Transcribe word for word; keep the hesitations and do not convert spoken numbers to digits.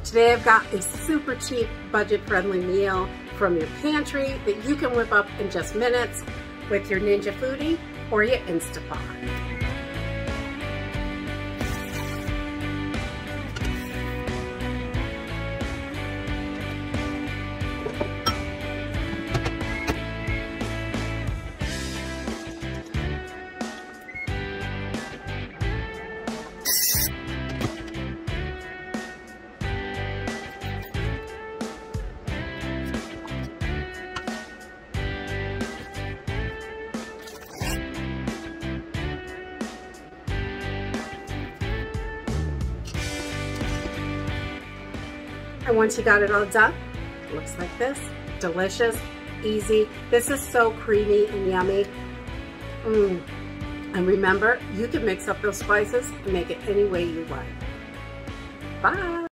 Today I've got a super cheap, budget-friendly meal from your pantry that you can whip up in just minutes with your Ninja Foodie or your Instapot. And once you got it all done, it looks like this. Delicious, easy. This is so creamy and yummy. Mmm. And remember, you can mix up those spices and make it any way you like. Bye.